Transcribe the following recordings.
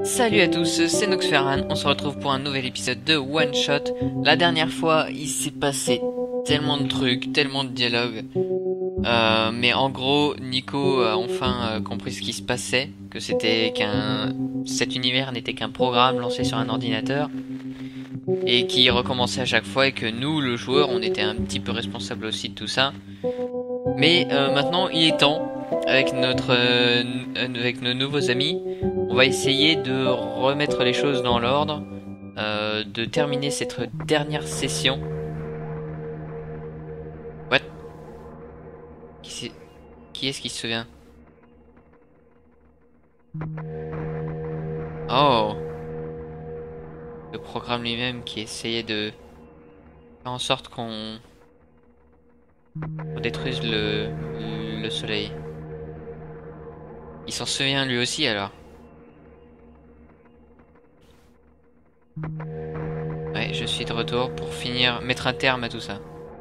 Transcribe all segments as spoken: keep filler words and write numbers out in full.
Salut à tous, c'est Noxferran, on se retrouve pour un nouvel épisode de One Shot. La dernière fois, il s'est passé tellement de trucs, tellement de dialogues. Euh, mais en gros, Nico a enfin euh, compris ce qui se passait, que c'était qu'un... cet univers n'était qu'un programme lancé sur un ordinateur, et qui recommençait à chaque fois, et que nous, le joueur, on était un petit peu responsable aussi de tout ça. Mais euh, maintenant, il est temps, avec notre, euh, avec nos nouveaux amis, on va essayer de remettre les choses dans l'ordre, euh, de terminer cette dernière session. What? Qui c'est? Qui est-ce qui se souvient? Oh, le programme lui-même qui essayait de faire en sorte qu'on qu'on détruise le, le soleil. Il s'en souvient lui aussi alors. Ouais, je suis de retour pour finir, mettre un terme à tout ça.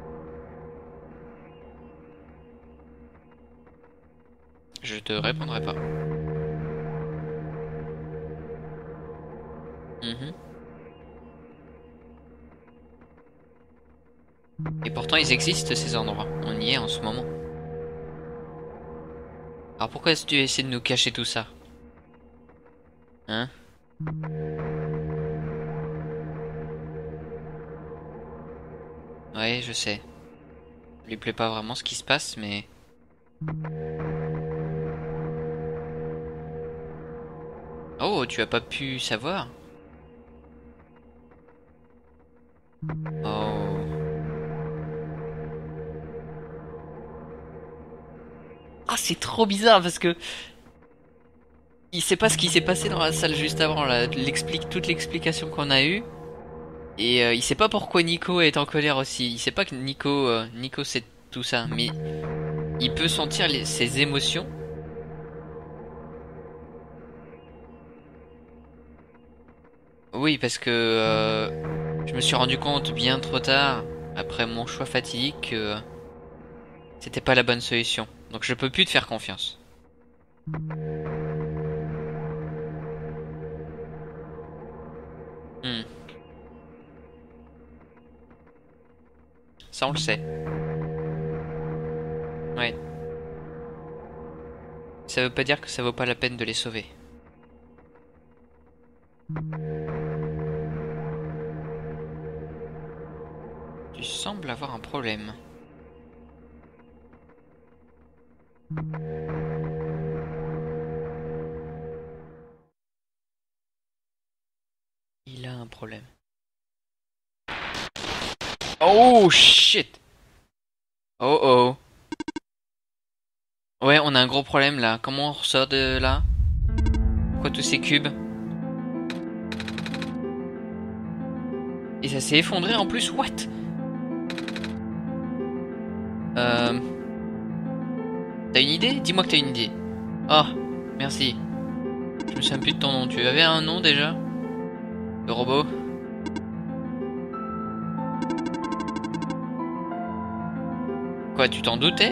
Je te répondrai pas. Mhm. Et pourtant ils existent ces endroits. On y est en ce moment. Alors pourquoi est-ce que tu essaies de nous cacher tout ça? Hein? Ouais, je sais. Ça lui plaît pas vraiment ce qui se passe, mais... Oh, tu as pas pu savoir? Oh... Ah, c'est trop bizarre parce que... Il sait pas ce qui s'est passé dans la salle juste avant, là. L'explique, toute l'explication qu'on a eue. Et euh, il sait pas pourquoi Nico est en colère aussi. Il sait pas que Nico, euh, Nico sait tout ça, mais il peut sentir les, ses émotions. Oui, parce que euh, je me suis rendu compte bien trop tard, après mon choix fatidique, que c'était pas la bonne solution. Donc je peux plus te faire confiance. Hmm. Ça on le sait. Ouais. Ça veut pas dire que ça vaut pas la peine de les sauver. Tu sembles avoir un problème. Il a un problème. Oh shit! Oh oh. Ouais, on a un gros problème là. Comment on ressort de là? Pourquoi tous ces cubes? Et ça s'est effondré en plus, what? Euh... T'as une idée? Dis-moi que t'as une idée. Oh, merci. Je me souviens plus de ton nom. Tu avais un nom déjà? Le robot? Quoi, tu t'en doutais?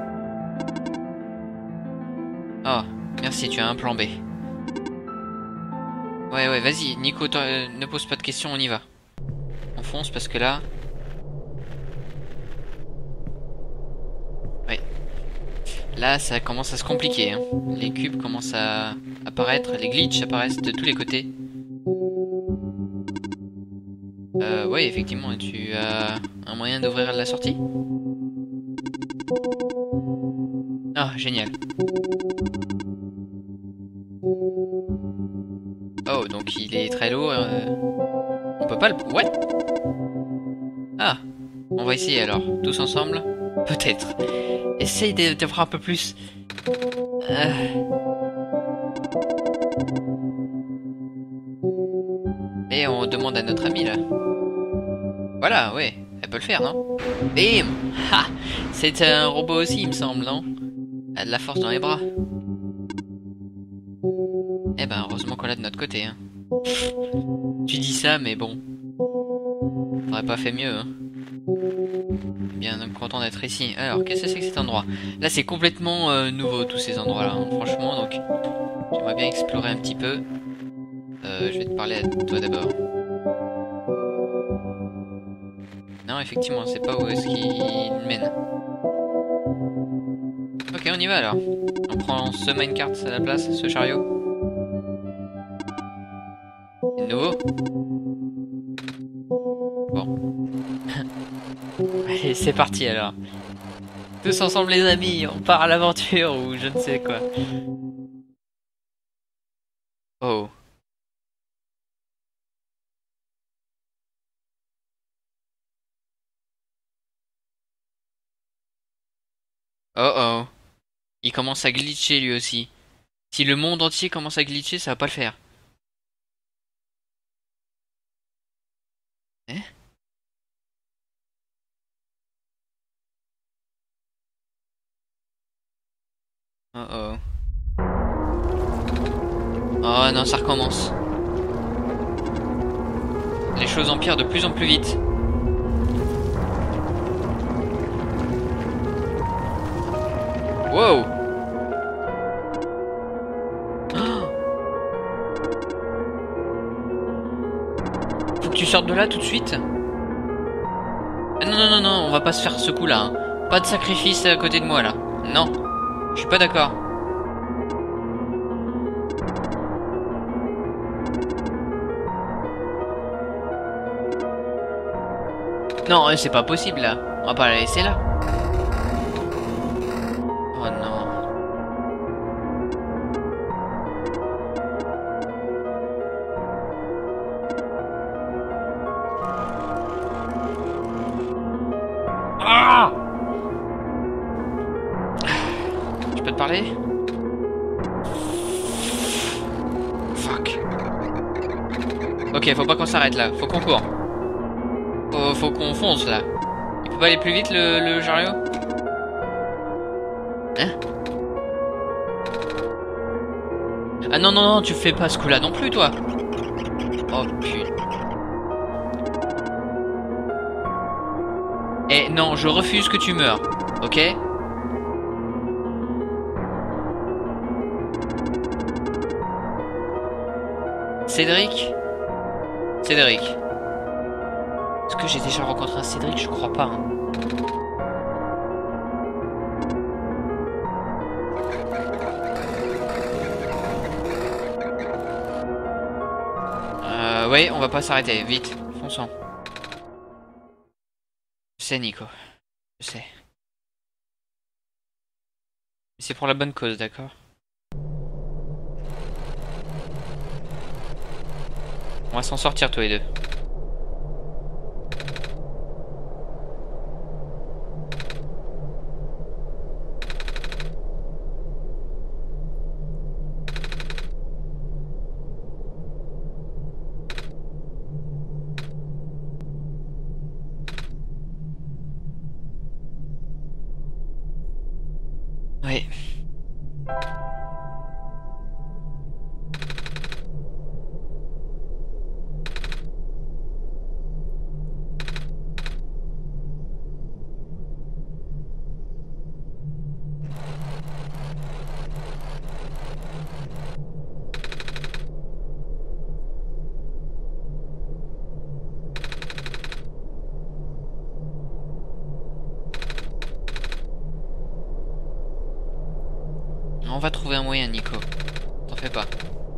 Oh, merci, tu as un plan B. Ouais, ouais, vas-y, Nico, euh, ne pose pas de questions, on y va. On fonce parce que là... Ouais. Là, ça commence à se compliquer. Hein. Les cubes commencent à apparaître, les glitches apparaissent de tous les côtés. Euh, ouais, effectivement, tu as un moyen d'ouvrir la sortie? Ah, génial. Oh, donc il est très lourd. Euh... On peut pas le... What? Ah, on va essayer alors. Tous ensemble? Peut-être. Essaye de, de voir un peu plus. Euh... Et on demande à notre ami là. Voilà, ouais. Elle peut le faire, non? Bim! Ha! C'est un robot aussi, il me semble, non? Elle a de la force dans les bras. Eh ben, heureusement qu'on l'a de notre côté, hein. Tu dis ça, mais bon. On aurait pas fait mieux, hein. Bien content d'être ici. Alors, qu'est-ce que c'est que cet endroit? Là, c'est complètement euh, nouveau, tous ces endroits-là, hein, franchement, donc... J'aimerais bien explorer un petit peu. Euh, je vais te parler à toi d'abord. Non, effectivement, c'est pas où est-ce qu'il mène. Ok, on y va alors. On prend ce minecart à la place, ce chariot. C'est nouveau. Bon. Allez, c'est parti alors. Tous ensemble les amis, on part à l'aventure ou je ne sais quoi. Oh. Oh oh. Il commence à glitcher lui aussi. Si le monde entier commence à glitcher, ça va pas le faire. Eh? Oh oh. Oh non, ça recommence. Les choses empirent de plus en plus vite. Wow. Oh. Faut que tu sortes de là tout de suite. Ah non, non, non, non, on va pas se faire ce coup-là. Hein. Pas de sacrifice à côté de moi là. Non, je suis pas d'accord. Non, c'est pas possible là. On va pas la laisser là. Oh non. Ah! Je peux te parler? Fuck. Ok, faut pas qu'on s'arrête là. Faut qu'on court. Faut, faut qu'on fonce là. Il peut pas aller plus vite le, le chariot? Hein? Ah non, non, non, tu fais pas ce coup là non plus toi. Oh putain. Eh non, je refuse que tu meurs. Ok? Cédric? Cédric. Est-ce que j'ai déjà rencontré un Cédric? Je crois pas. Hein. Euh, ouais, on va pas s'arrêter. Vite, fonçons. Je sais, Nico. Je sais. C'est pour la bonne cause, d'accord? On va s'en sortir tous les deux. Ouais. On va trouver un moyen, Nico. T'en fais pas.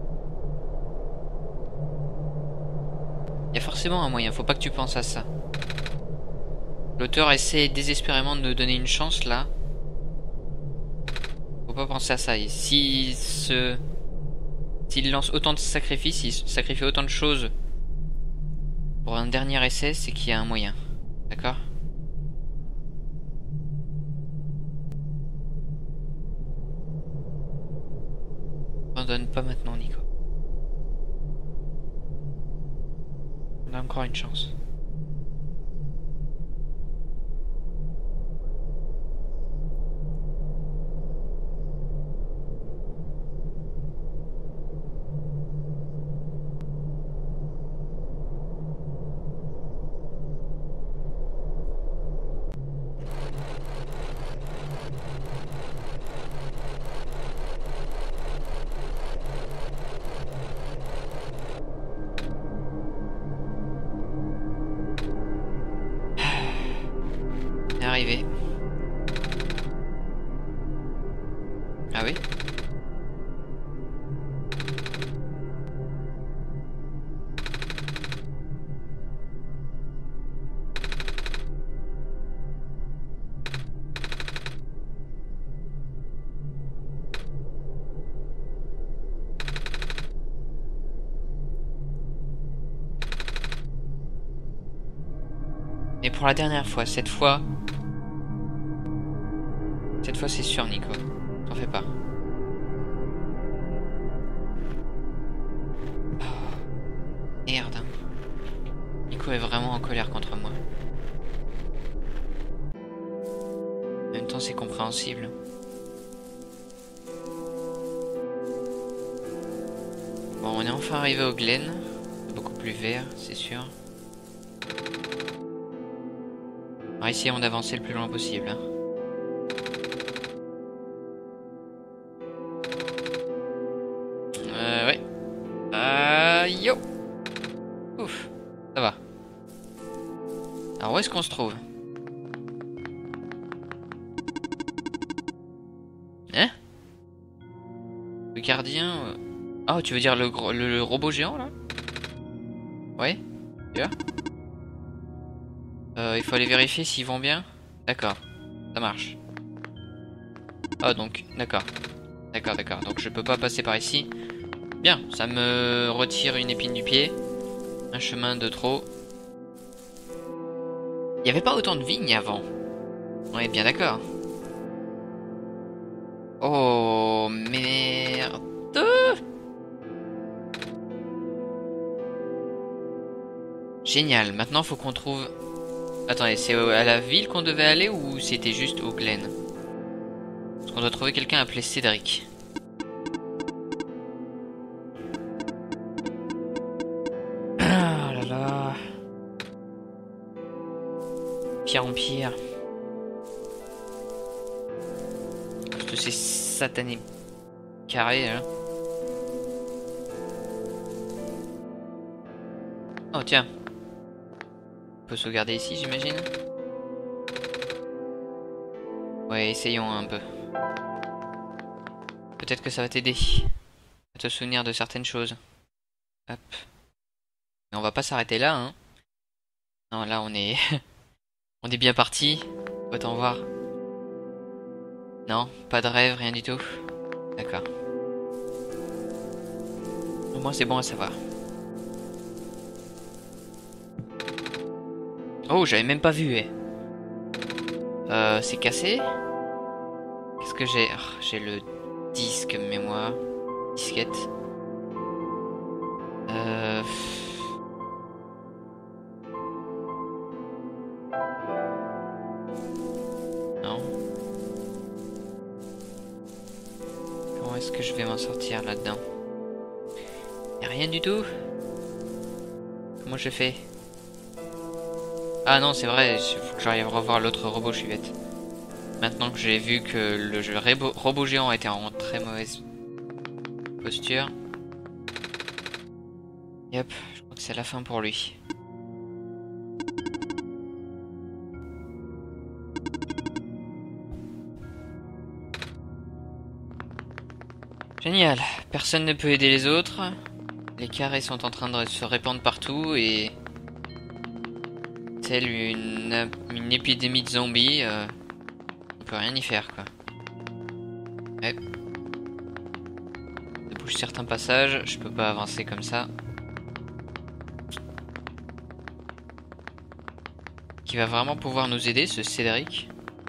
Il y a forcément un moyen, faut pas que tu penses à ça. L'auteur essaie désespérément de nous donner une chance là. Faut pas penser à ça. S'il se... S'il lance autant de sacrifices, s'il sacrifie autant de choses pour un dernier essai, c'est qu'il y a un moyen. D'accord? Abandonne pas maintenant, Nico. On a encore une chance. arriver. Ah oui? Et pour la dernière fois, cette fois... Cette fois c'est sûr Nico. T'en fais pas. Oh, merde. Nico est vraiment en colère contre moi. En même temps c'est compréhensible. Bon, on est enfin arrivé au Glen. Beaucoup plus vert, c'est sûr. Alors essayons d'avancer le plus loin possible. Hein. Euh, ouais. Euh, yo. Ouf, ça va. Alors où est-ce qu'on se trouve? Hein? Le gardien... euh... Oh, tu veux dire le, gros, le, le robot géant, là? Ouais? Tu vois? Euh, il faut aller vérifier s'ils vont bien. D'accord, ça marche. Oh, donc, d'accord. D'accord, d'accord. Donc je peux pas passer par ici. Bien, ça me retire une épine du pied. Un chemin de trop. Il n'y avait pas autant de vignes avant. On est bien d'accord. Oh, merde. Génial, maintenant faut qu'on trouve... Attendez, c'est à la ville qu'on devait aller ou c'était juste au Glen? Parce qu'on doit trouver quelqu'un appelé Cédric. Ah là là. Pire en pire. Parce que c'est satané carré hein. Oh tiens. On peut sauvegarder ici j'imagine. Ouais, essayons un peu. Peut-être que ça va t'aider à te souvenir de certaines choses. Hop. Mais on va pas s'arrêter là, hein. Non, là on est... on est bien parti. Autant voir. Non, pas de rêve, rien du tout. D'accord. Au moins c'est bon à savoir. Oh, j'avais même pas vu, eh. Euh, c'est cassé. Qu'est-ce que j'ai? Oh, j'ai le disque mémoire. Disquette. Euh... Non. Comment est-ce que je vais m'en sortir là-dedans? Y'a rien du tout? Comment je fais? Ah non, c'est vrai, il faut que j'arrive à revoir l'autre robot, je suis bête. Maintenant que j'ai vu que le jeu robot géant était en très mauvaise posture. Yep, je crois que c'est la fin pour lui. Génial, personne ne peut aider les autres. Les carrés sont en train de se répandre partout et... telle une, une épidémie de zombies, euh, on peut rien y faire quoi. Ouais. Ça bouge certains passages, je peux pas avancer comme ça. Qui va vraiment pouvoir nous aider ce Cédric?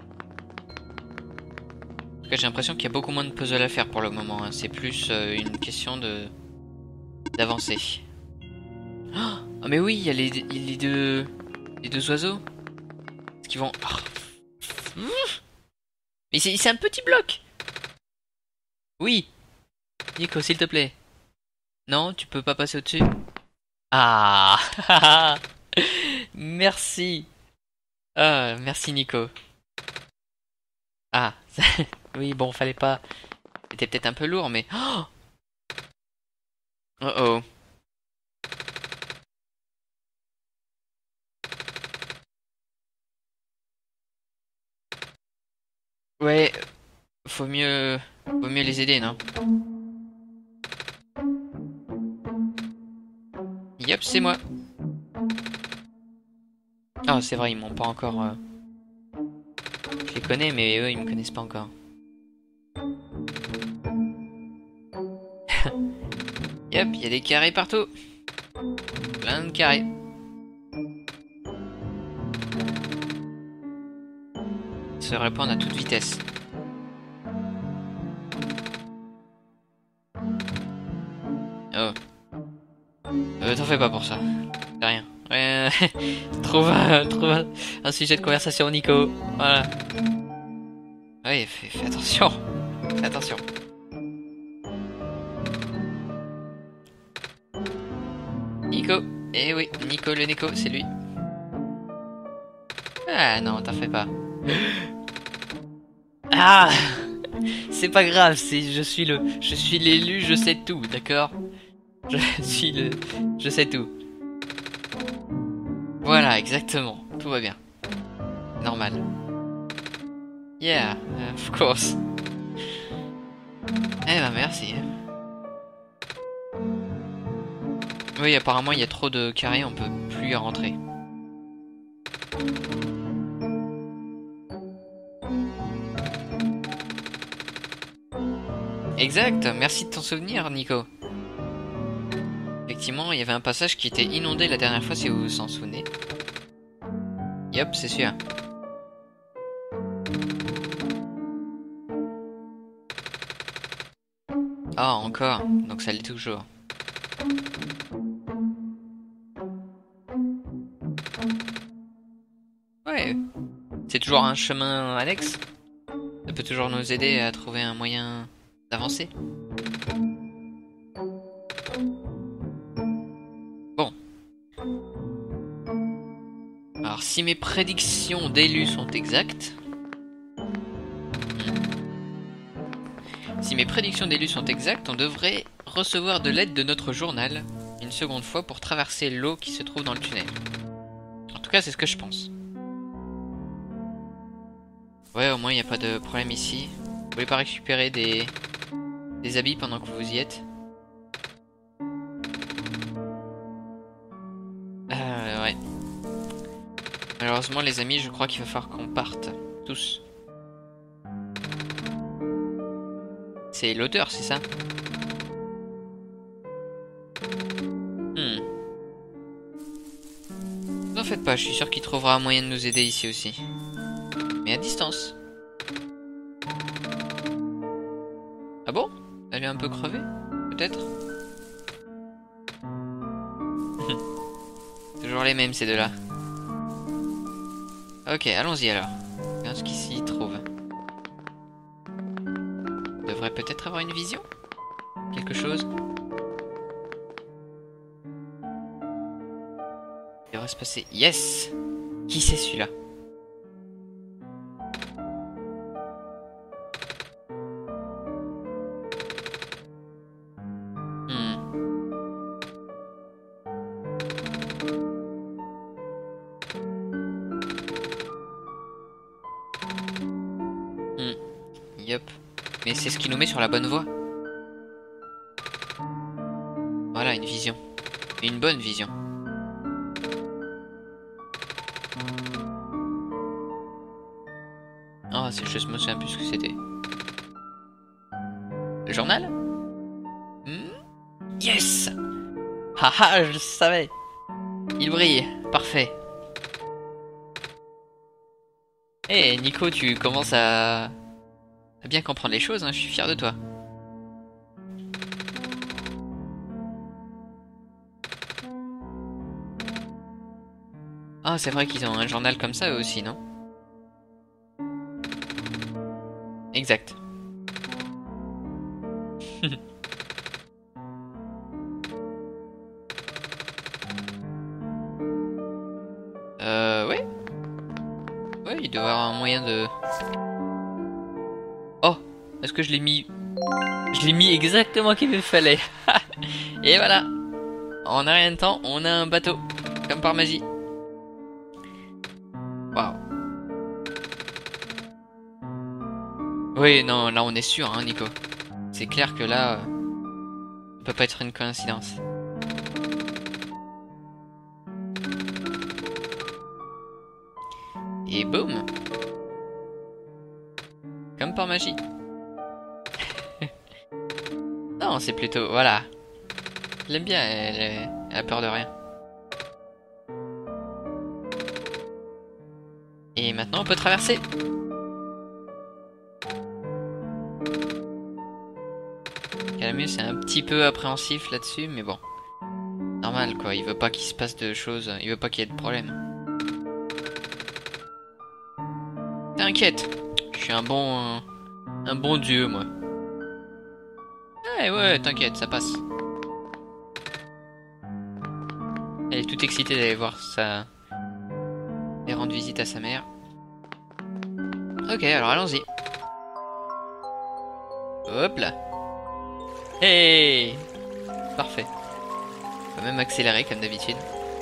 En tout cas j'ai l'impression qu'il y a beaucoup moins de puzzles à faire pour le moment, hein. C'est plus euh, une question de d'avancer. Ah oh, mais oui, il y a les, les deux les deux oiseaux. Est-ce qu'ils vont... Oh. Mais c'est un petit bloc. Oui. Nico, s'il te plaît. Non, tu peux pas passer au-dessus? Ah. Merci. Ah, merci Nico. Ah. Oui, bon, fallait pas... C'était peut-être un peu lourd, mais... Oh oh. Oh. Ouais, faut mieux... Faut mieux les aider, non? Yep, c'est moi. Ah, c'est vrai, ils m'ont pas encore... euh, Je les connais, mais eux, ils me connaissent pas encore. Yep, il y a des carrés partout. Plein de carrés. Se répandent à toute vitesse. Oh. Euh, T'en fais pas pour ça. C'est rien. Ouais, trouve, un, trouve un, un sujet de conversation, Nico. Voilà. Ouais, fais, fais attention. Fais attention. Nico. Eh oui, Nico le Nico, c'est lui. Ah non, t'en fais pas. Ah, c'est pas grave, c'est je suis le je suis l'élu, je sais tout, d'accord? Je suis le je sais tout. Voilà, exactement. Tout va bien. Normal. Yeah, of course. Eh ben merci. Oui, apparemment il y a trop de carrés, on peut plus y rentrer. Exact, merci de t'en souvenir, Nico. Effectivement, il y avait un passage qui était inondé la dernière fois, si vous vous en souvenez. Yup, c'est sûr. Ah, encore, donc ça l'est toujours. Ouais, c'est toujours un chemin annexe. Ça peut toujours nous aider à trouver un moyen d'avancer. Bon. Alors, si mes prédictions d'élus sont exactes... Si mes prédictions d'élus sont exactes, on devrait recevoir de l'aide de notre journal une seconde fois pour traverser l'eau qui se trouve dans le tunnel. En tout cas, c'est ce que je pense. Ouais, au moins, il n'y a pas de problème ici. Vous voulez pas récupérer des... des habits pendant que vous y êtes? Euh, ouais. Malheureusement, les amis, je crois qu'il va falloir qu'on parte. Tous. C'est l'odeur, c'est ça? Hmm. N'en faites pas, je suis sûr qu'il trouvera un moyen de nous aider ici aussi. Mais à distance. Ah bon? Elle est un peu crevée? Peut-être? Toujours les mêmes ces deux-là. Ok, allons-y alors. Regarde ce qu'il s'y trouve. On devrait peut-être avoir une vision? Quelque chose? Il devrait se passer... Yes! Qui c'est celui-là? Hmm. Hmm. Yup. Mais c'est ce qui nous met sur la bonne voie. Voilà, une vision. Une bonne vision. Oh, c'est juste, je me souviens plus ce que c'était. Le journal? Hmm? Yes! Haha, je le savais! Il brille, parfait. Eh, hey, Nico, tu commences à... à bien comprendre les choses, hein, je suis fier de toi. Ah, c'est vrai qu'ils ont un journal comme ça eux aussi, non? Exact. euh, ouais. Ouais, il doit y avoir un moyen de... Oh, est-ce que je l'ai mis... Je l'ai mis exactement qu'il me fallait. Et voilà. En un rien de temps, on a un bateau. Comme par magie. Waouh. Oui, non, là on est sûr, hein, Nico. C'est clair que là, euh, ça peut pas être une coïncidence. Et boum! Comme par magie. Non, c'est plutôt... Voilà. Je l'aime bien, elle, elle, elle a peur de rien. Et maintenant on peut traverser. Calamus est un petit peu appréhensif là-dessus, mais bon. Normal quoi, il veut pas qu'il se passe de choses, il veut pas qu'il y ait de problème. T'inquiète, je suis un bon... euh, un bon dieu moi. Ouais ouais, t'inquiète, ça passe. Elle est toute excitée d'aller voir sa... et rendre visite à sa mère. Ok, alors allons-y. Hop là. Hey! Parfait. On va même accélérer comme d'habitude.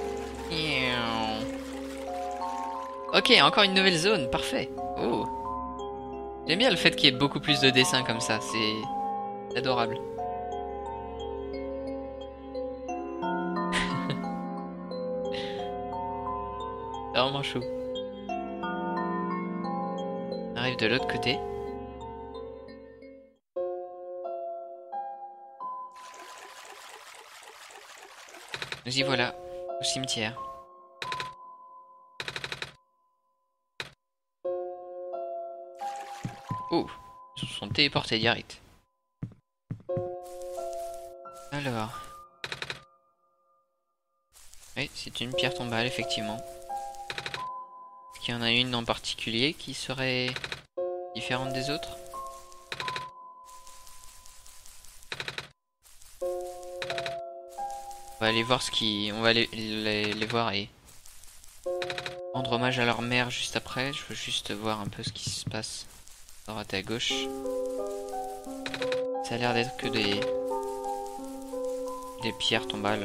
Ok, encore une nouvelle zone, parfait. Oh. J'aime bien le fait qu'il y ait beaucoup plus de dessins comme ça, c'est adorable. C'est vraiment chou. On arrive de l'autre côté. Nous y voilà, au cimetière. Oh, ils se sont téléportés direct. Alors... Oui, c'est une pierre tombale, effectivement. Est-ce qu'il y en a une en particulier qui serait différente des autres? On va aller voir ce qui... On va aller les, les voir et... rendre hommage à leur mère juste après. Je veux juste voir un peu ce qui se passe. À droite et à gauche. Ça a l'air d'être que des... des pierres tombales.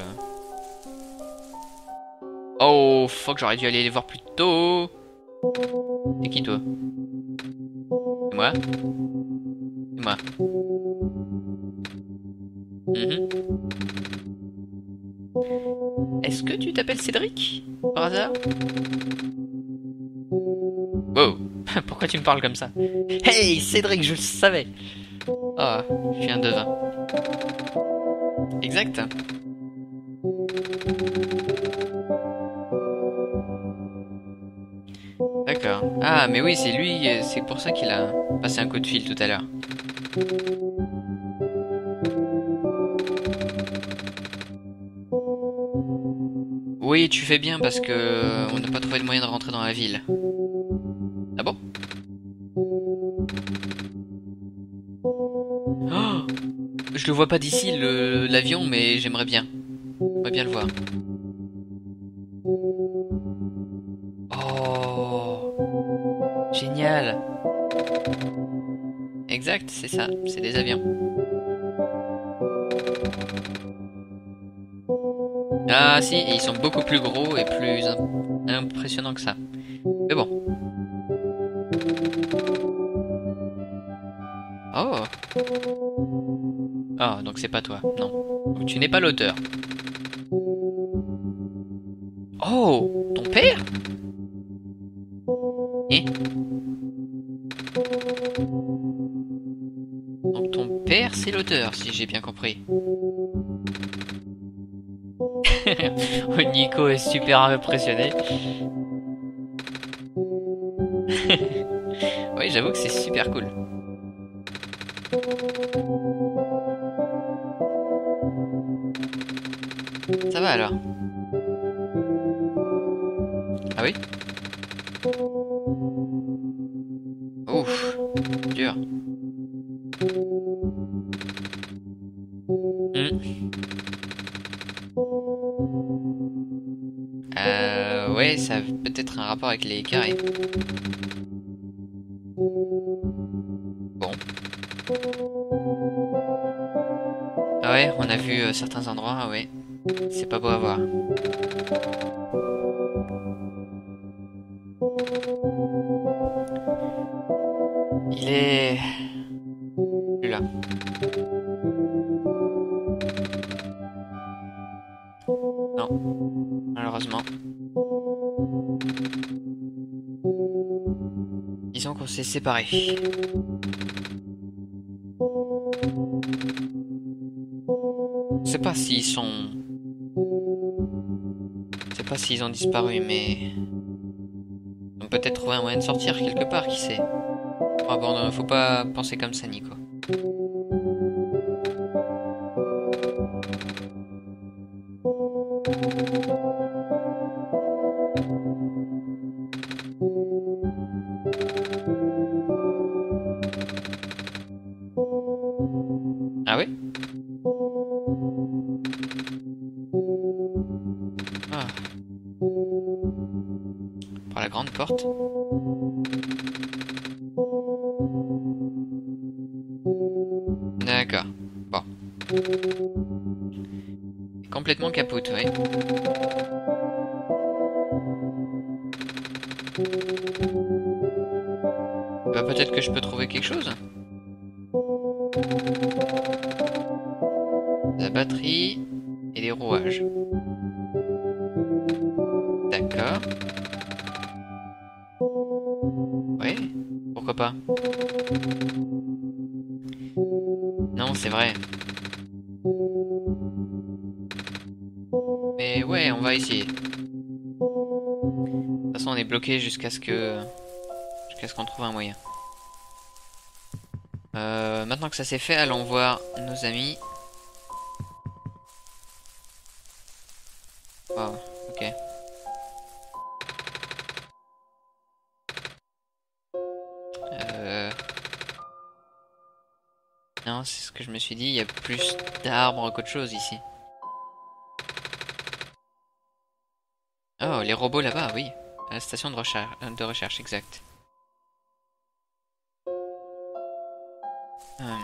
Oh, fuck, j'aurais dû aller les voir plus tôt. C'est qui toi? C'est moi? C'est moi. Mm-hmm. Est-ce que tu t'appelles Cédric? Par hasard? Wow. Pourquoi tu me parles comme ça? Hey, Cédric, je le savais. Ah, oh, je suis un devin. Exact. D'accord. Ah, mais oui, c'est lui, c'est pour ça qu'il a passé un coup de fil tout à l'heure. Oui, tu fais bien parce que on n'a pas trouvé de moyen de rentrer dans la ville. Ah bon? Oh, je le vois pas d'ici, le l'avion, mais j'aimerais bien. J'aimerais bien le voir. Oh, génial. Exact, c'est ça, c'est des avions. Ah si, ils sont beaucoup plus gros et plus impressionnants que ça. Mais bon. Oh. Ah, donc c'est pas toi, non. Donc tu n'es pas l'auteur. Oh, ton père? Eh? Donc ton père c'est l'auteur, si j'ai bien compris. Oh, Nico est super impressionné. Oui, j'avoue que c'est super cool. Ça va alors? Ah oui? Ouf, dur. Hmm. Euh, ouais, ça a peut-être un rapport avec les carrés. Bon. Ah ouais, on a vu euh, certains endroits, ah ouais. C'est pas beau à voir. Il est... Non, malheureusement. Disons qu'on s'est séparés. Je sais pas s'ils sont... Je sais pas s'ils ont disparu, mais... On peut peut-être trouver un moyen de sortir quelque part, qui sait. Ah bon, non, faut pas penser comme ça, Nico. Ah oui? Ah. Par la grande porte. D'accord. Bon. Complètement capote, oui. Bah, peut-être que je peux trouver quelque chose. La batterie et les rouages. D'accord. Oui, pourquoi pas. Non, c'est vrai. Mais ouais, on va essayer. De toute façon, on est bloqué jusqu'à ce que... Jusqu'à ce qu'on trouve un moyen. Euh, maintenant que ça c'est fait, allons voir nos amis. Oh, ok. Euh... Non, c'est ce que je me suis dit, il y a plus d'arbres qu'autre chose ici. Oh, les robots là-bas, oui. À la station de recherche, de recherche, exact. Hum.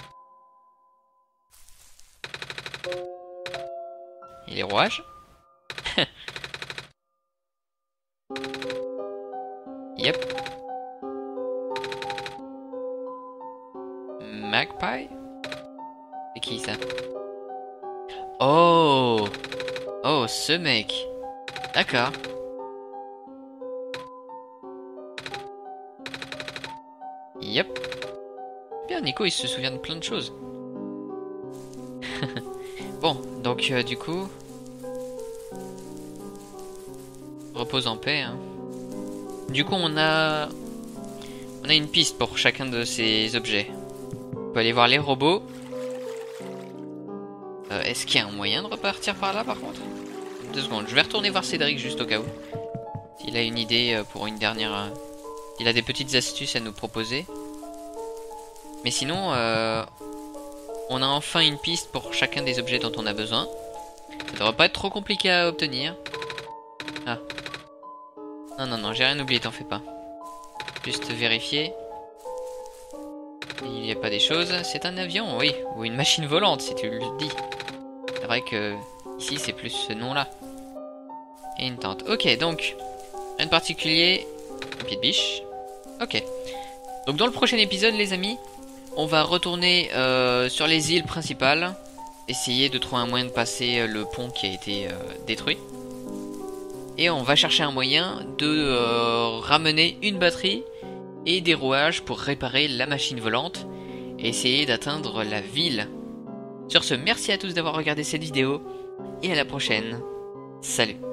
Et les rouages? Yep. Magpie? C'est qui ça? Oh! Oh, ce mec! D'accord. Yep. Bien, Nico, il se souvient de plein de choses. Bon, donc euh, du coup... Repose en paix, hein. Du coup, on a... On a une piste pour chacun de ces objets. On peut aller voir les robots. Euh, Est-ce qu'il y a un moyen de repartir par là, par contre? Deux secondes, je vais retourner voir Cédric juste au cas où. S'il a une idée pour une dernière... Euh... Il a des petites astuces à nous proposer. Mais sinon, euh... on a enfin une piste pour chacun des objets dont on a besoin. Ça devrait pas être trop compliqué à obtenir. Ah. Non, non, non, j'ai rien oublié, t'en fais pas. Juste vérifier. Il n'y a pas des choses. C'est un avion, oui. Ou une machine volante, si tu le dis. C'est vrai que ici, c'est plus ce nom-là. Et une tente. Ok, donc, rien de particulier. Un pied de biche. Ok. Donc dans le prochain épisode, les amis, on va retourner euh, sur les îles principales. Essayer de trouver un moyen de passer le pont qui a été euh, détruit. Et on va chercher un moyen de euh, ramener une batterie et des rouages pour réparer la machine volante. Et essayer d'atteindre la ville. Sur ce, merci à tous d'avoir regardé cette vidéo. Et à la prochaine. Salut.